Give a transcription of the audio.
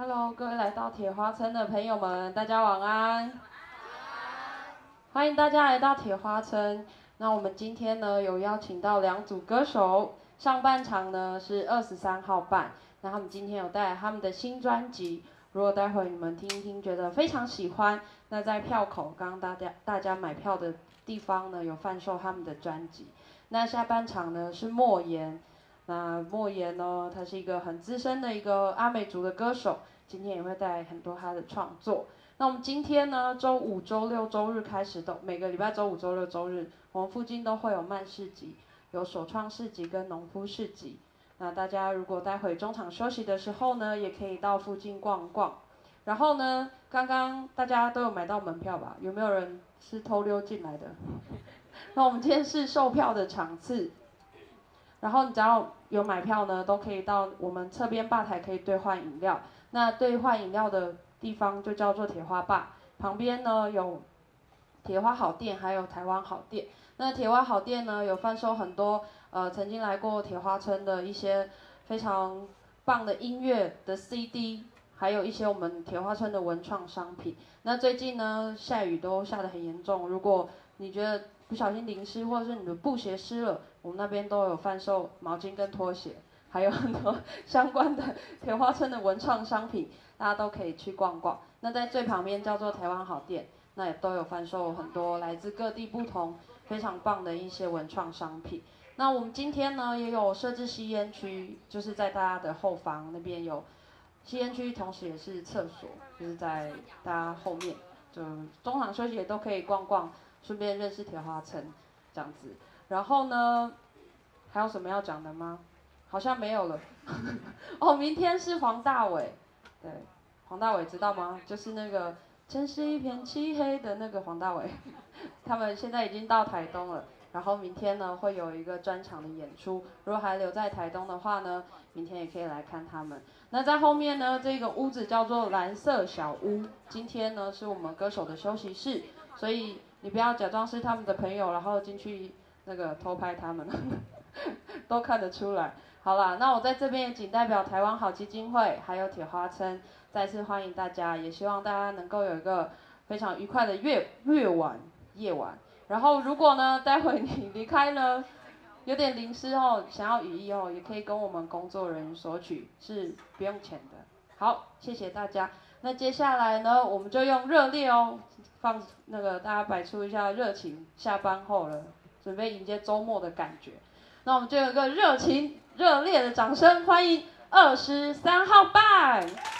Hello，各位来到铁花村的朋友们，大家晚安。欢迎大家来到铁花村。那我们今天呢有邀请到2组歌手，上半场呢是23号半，那他们今天有带来他们的新专辑。如果待会你们听一听，觉得非常喜欢，那在票口刚刚大家买票的地方呢有贩售他们的专辑。那下半场呢是莫言。那莫言呢，他是一个很资深的一个阿美族的歌手，今天也会带来很多他的创作。那我们今天呢，周五、周六、周日开始每个礼拜周五、周六、周日，我们附近都会有慢市集，有首创市集跟农夫市集。那大家如果待会中场休息的时候呢，也可以到附近逛逛。然后呢，刚刚大家都有买到门票吧？有没有人是偷溜进来的？那我们今天是售票的场次。然后你只要有买票呢，都可以到我们侧边吧台可以兑换饮料。那兑换饮料的地方就叫做铁花吧，旁边呢有铁花好店，还有台湾好店。那铁花好店呢有贩售很多曾经来过铁花村的一些非常棒的音乐的 CD， 还有一些我们铁花村的文创商品。那最近呢下雨都下得很严重，如果你觉得不小心淋湿，或者是你的布鞋湿了，我们那边都有贩售毛巾跟拖鞋，还有很多相关的铁花村的文创商品，大家都可以去逛逛。那在最旁边叫做台湾好店，那也都有贩售很多来自各地不同非常棒的一些文创商品。那我们今天呢也有设置吸烟区，就是在大家的后方那边有吸烟区，同时也是厕所，就是在大家后面，就中场休息也都可以逛逛。顺便认识铁花村，这样子。然后呢，还有什么要讲的吗？好像没有了。哦，明天是黄大炜，对，黄大炜知道吗？就是那个真是一片漆黑的那个黄大炜，他们现在已经到台东了。然后明天呢会有一个专场的演出，如果还留在台东的话呢，明天也可以来看他们。那在后面呢，这个屋子叫做蓝色小屋，今天呢是我们歌手的休息室，所以你不要假装是他们的朋友，然后进去那个偷拍他们，都看得出来。好啦，那我在这边也仅代表台湾好基金会还有铁花村再次欢迎大家，也希望大家能够有一个非常愉快的夜晚。然后如果呢，待会你离开呢，有点淋湿哦，想要雨衣哦，也可以跟我们工作人员索取，是不用钱的。好，谢谢大家。那接下来呢，我们就用热烈哦，放那个大家摆出一下热情，下班后了，准备迎接周末的感觉。那我们就有一个热情热烈的掌声，欢迎23号半。